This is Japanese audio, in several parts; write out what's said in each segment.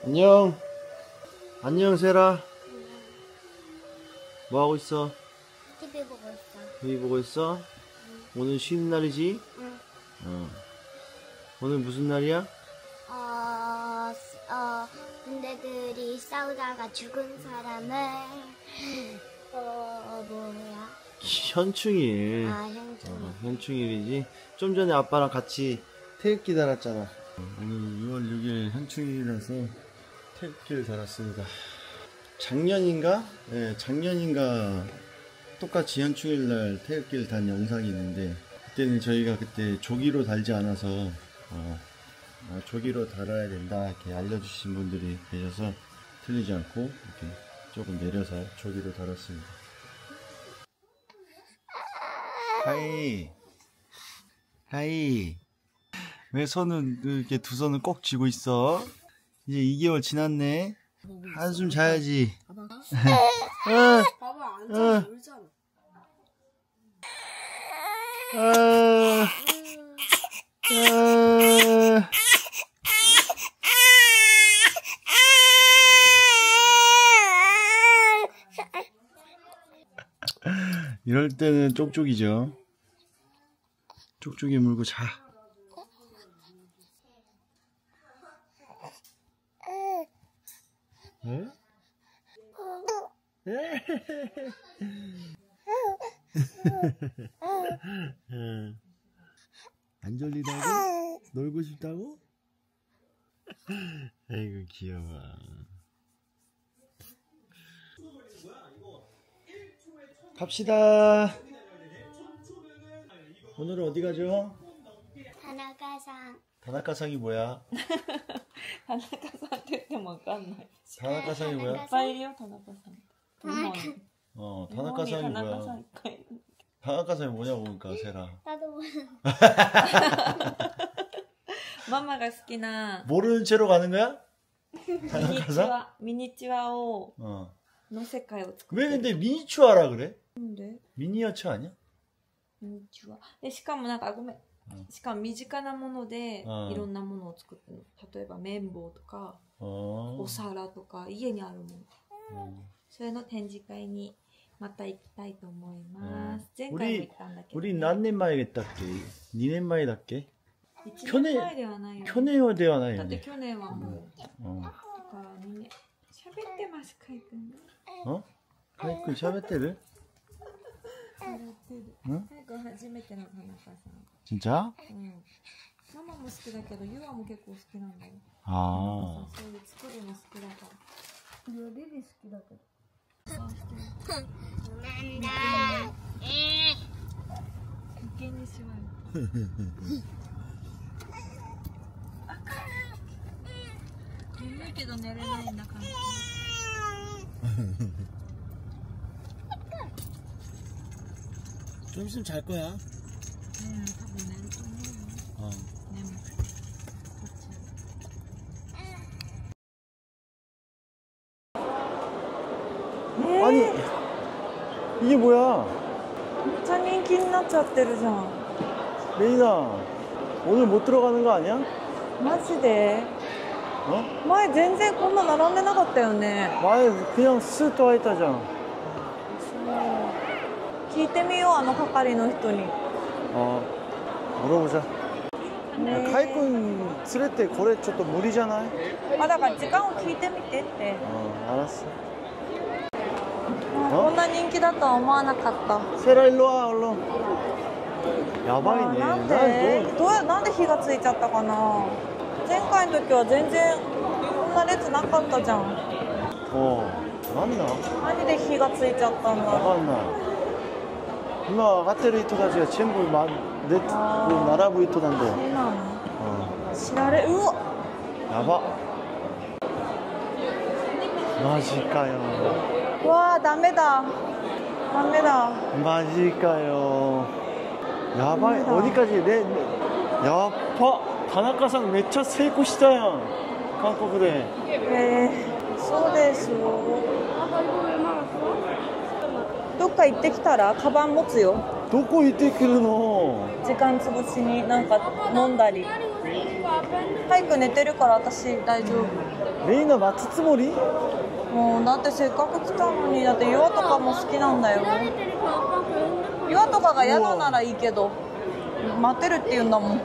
안녕. 안녕, 세라. 뭐 하고 있어? TV 보고 있어. TV 보고 있어? 응. 오늘 쉬는 날이지? 응. 오늘 무슨 날이야? 군대들이 싸우다가 죽은 사람을 뭐야? 현충일. 현충일. 현충일이지. 좀 전에 아빠랑 같이 태극기 달았잖아. 오늘 6월 6일 현충일이라서 태극기를 달았습니다. 작년인가? 네, 작년인가 똑같이 현충일날 태극기를 단 영상이 있는데, 그때는 저희가 그때 조기로 달지 않아서 조기로 달아야 된다 이렇게 알려주신 분들이 계셔서 틀리지 않고 이렇게 조금 내려서 조기로 달았습니다. 하이 왜 손은 이렇게 두 손을 꼭 쥐고 있어? 이제 2개월 지났네. 한숨 자야지. 봐봐, 앉아 울잖아. 이럴 때는 쪽쪽이죠. 쪽쪽이 물고 자. 네? 안 졸리다고? 놀고 싶다고? 아이고 귀여워. 갑시다. 오늘은 어디 가죠? 다나카상. 다나카상이 뭐야? 다나카상って言ってもわかんない。 다나카상이 뭐야? いっぱいいるよ、田中さん。 다나카상이 뭐야? 다나카상이 뭐냐고 그러니까 세라. 나도 몰라. ママが好きな 모르는 채로 가는 거야? ミニチュアを の世界を作って 왜 る。 근데 미니추아라 그래? なんで 미니어처 아니야? ミニチュア。で、しかもなんかごめん。しかも身近なものでいろんなものを作ってるの。例えば綿棒とかお皿とか家にあるもの。それの展示会にまた行きたいと思います。前回も行ったんだけど、ね。 우리何年前だっけ? 2年前だっけ? 1年前ではないよ、ね。 去年ではないよね。 だって去年はもう。だから2年。喋ってます、カイ君。 カイ君喋ってる？ カイ君初めての田中さん。 진짜? 응. 마마も好きだけど、ユアも結構好きなんだよ。 아. そういう作るの好きだから。リリ好きだけど。 난다. 受けにしまう。眠いけど寝れないんだから。 좀 있으면 잘 거야. 多分寝ると思うよ。眠くて。こっち。 아니 이게 뭐야? めっちゃ人気になっちゃってるじゃん。 레이나 오늘 못 들어가는 거 아니야? マジで？ 前全然こんな並んでなかったよね。 前그냥 스ッと 와있다잖아. 聞いてみよう、あの係の人に。 물어보자. 카이군連れてこれちょっと無理じゃない? だから時間を聞いてみてって。 알았어. こんな人気だとは思わなかった。 세라 일로 와 얼른. 야바이네. なんで火がついちゃったかな。前回の時は全然こんな列なかったじゃん。 なんだ? 何で火がついちゃったんだろう。 今上がってる人たちが全部並ぶ人なんだよ。 そうなの？知られ、うわ。 やば。マジかよ。 うわー、ダメだ。ダメだ。 マジかよ。やばい。어디까지 내やっば。田中さんめっちゃ成功したやん。韓国で。 そうですよ。どっか行ってきたらカバン持つよ。 どこ行ってくるの？ 時間潰しになんか飲んだり。 早く寝てるから私大丈夫。 レイナ待つつもり？ もうだってせっかく来たのに。だって岩とかも好きなんだよ。岩とかが嫌だならいいけど待てるって言うんだもん。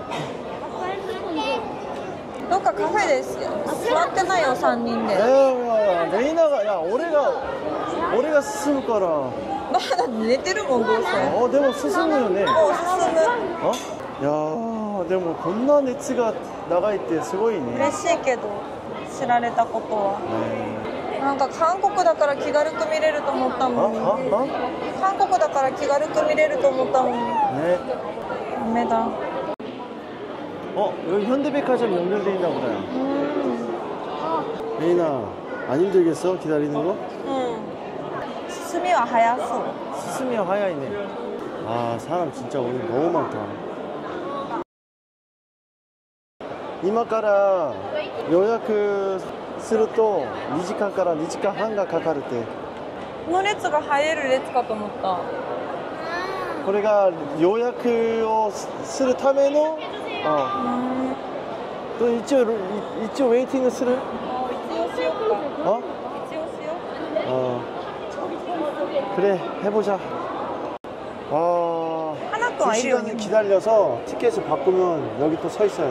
どっかカフェですよ。座ってないよ3人で。 レイナが、いや俺が進むから。 だって寝てるもんどうせ。 あ、でも進むよね。 もう進む。 あ、いやーでもこんな熱が長いってすごいね。 嬉しいけど知られたことは。なんか韓国だから気軽く見れると思ったもん。韓国だから気軽く見れると思ったもん。 ね。 ダメだ。 여기 현대백화점 연결돼 있나 보다. 레이나 안 힘들겠어? 기다리는 거? 응. 스스미와 하얗소. 스스미와 하얗이네. 아, 사람 진짜 오늘 너무 많다. 이마카라 요약すると2時間から2時間半がかかるって。 この列が入れる列かと思った。 これが予約をするための。一応ウェイティングする？ 一応しようか。一応しよう。그래 해보자. 하나도 안 2시간을 기다려서 티켓을 바꾸면 여기 또 서 있어야 돼.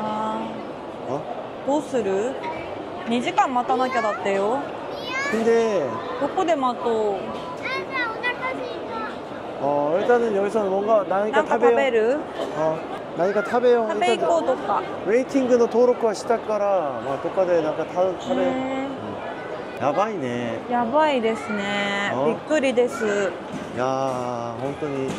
どうする？2時間待たなきゃだってよ。 근데 どこで待とう？ 일단은 여기서 뭔가何か食べる？何か食べよう。 食べ行こうとか。 ウェイティングの登録はしたから、どっかでなんか食べよう。やばいね。やばいですね。びっくりです。いやー、本当に。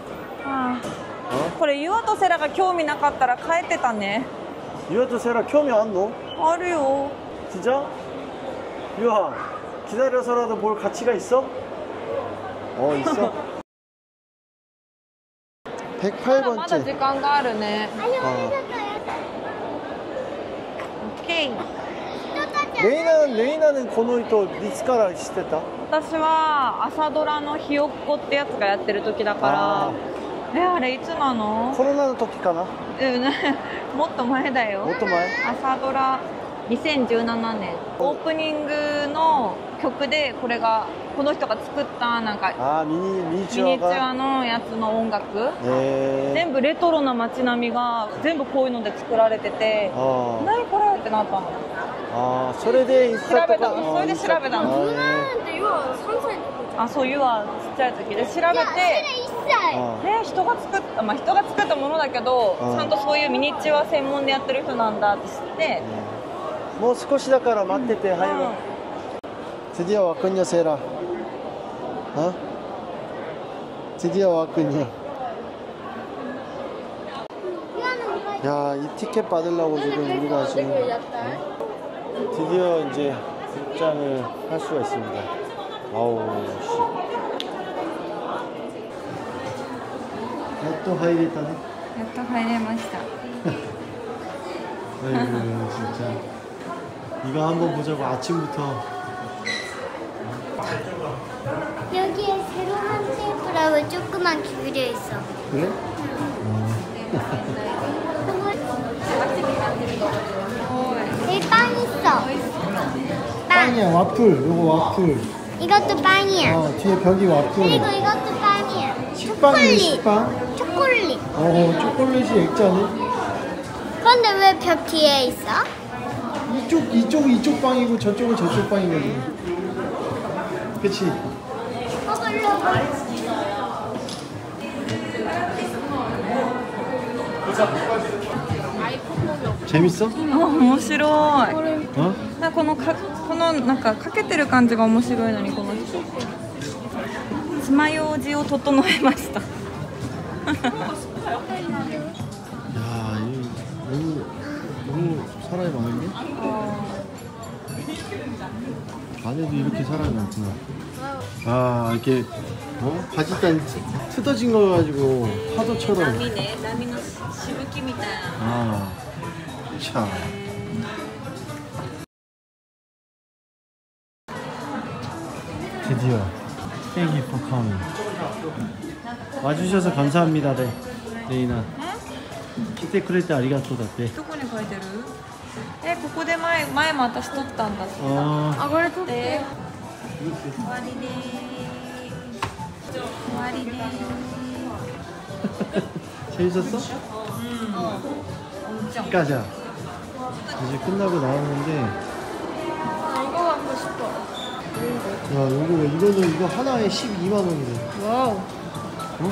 これユアとセラが興味なかったら帰ってたね。유아 또 세라 경이 안 노? 아니요. 진짜? 유아 기다려서라도 볼 가치가 있어? 있어. 108번째. まだ時間があるね. 오케이. 레이나는 この人いつから知ってた? 私は朝ドラのひよっこってやつがやってる時だから。あれいつなの？コロナの時かな？もっと前だよ。もっと前？朝ドラ2017年オープニングの曲でこの人が作ったなんかミニチュアのやつの音楽、全部レトロな街並みが全部こういうので作られてて、何これってなったの。それで調べたの。それで調べたの。そうユアちっちゃい時で調べて、人が作ったものだけど、ちゃんとそういうミニチュア専門でやってる人なんだって知って、もう少しだから待ってて、早く。드디어 왔군요, 세라. 드디어 왔군요. 야, 이 티켓 받으려고 지금 우리가 지금 드디어 이제 입장을 할 수가 있습니다. 아우 씨. 야, 또 하이레타네. 야, 또 하이레마시다. 아이고 진짜 이거 한번 보자고 아침부터. 여기에 세로만 테이프라고 조그만 기울여 있어. 그래? 여기 빵 있어. 빵이야, 와플. 요거 와플. 이것도 빵이야. 뒤에 벽이 와플. 그리고 이것도 빵이야. 식빵이네, 식빵. 초콜릿. 초콜릿이 액자네. 그런데 왜 벽 뒤에 있어? 이쪽 빵이고 저쪽은 저쪽 빵이거든. 그치? 재밌어? 面白い。このなんかかけてる感じが面白いのにこの人。爪楊枝を整えました。 너무 사람이 많은데? 안에도 이렇게 사람이 많구나. 이렇게 바짓단 뜯어진 거 가지고 파도처럼. 나미네, 나미의 시부키입니다. 참. 드디어 Thank you for coming. 와주셔서 감사합니다, 레이나. 来てくれてありがとうだって。 どこに書いてる？ここで前も私撮ったんだって。 あ、これ撮って終わりでーす。終わりでーす。 재밌었어? 엄청. 가자. 이제 끝나고 나왔는데. 이거 갖고 싶어. 야, 이거는 이거 하나에 12만 원이래. 와우. 어?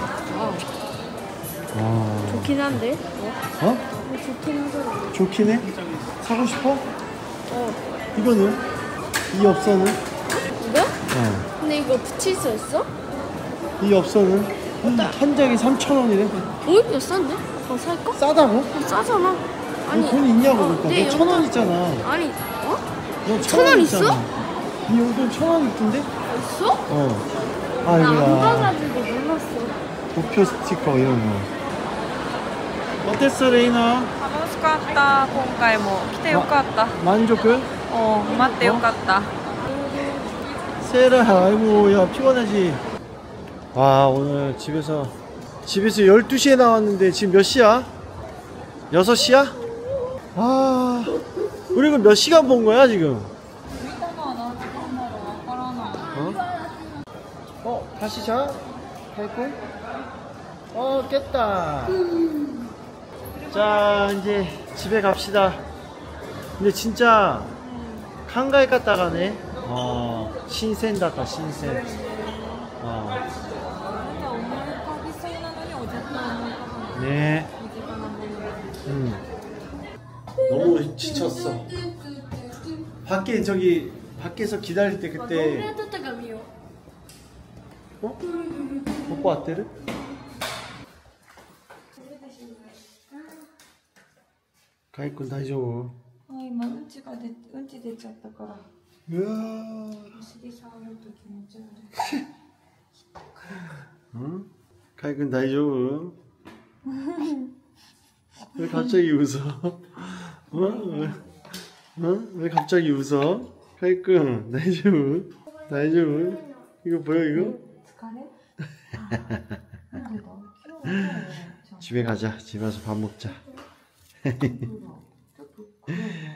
와. 좋긴 한데? 어? 좋긴 하더라고. 좋긴 해? 사고 싶어? 이거는? 이 엽서는? 이거? 근데 이거 붙일 수 있어? 이 엽서는? 한 장에 3,000원이래. 몇 싼데? 더 살까? 싸다고? 싸잖아. 너 돈 있냐고 그러니까. 네, 너 1,000원 있잖아. 아니, 너 1,000원 있어? 이 용돈 1,000원 있던데? 있어? 아, 나 안 이거야. 봐가지고 몰랐어. 도표 스티커 이런 거. 어땠어, 레이나? 楽しかった今回も来てよかった 만족? 待ってよかった 세라, 아이고, 야, 피곤하지? 와, 오늘 집에서 12시에 나왔는데 지금 몇 시야? 6시야? 아, 우리 이거 몇 시간 본 거야, 지금? 다시 자? 갈걸? 깼다. 자, 이제 집에 갑시다. 근데 진짜 한가에 갔다 가네. 신센だった 신센. 네. 너무 지쳤어. 밖에서 기다릴 때 그때 오빠 왔대를? 가이군 다이죠. 今うんち出ちゃったから 우와. お尻触ると気持ち悪い 응? 가이군 다이죠. 왜 갑자기 웃어? 왜 갑자기 웃어? 가이군 다이죠. 이거 뭐야 이거? 집에 가자. 집에 와서 밥 먹자.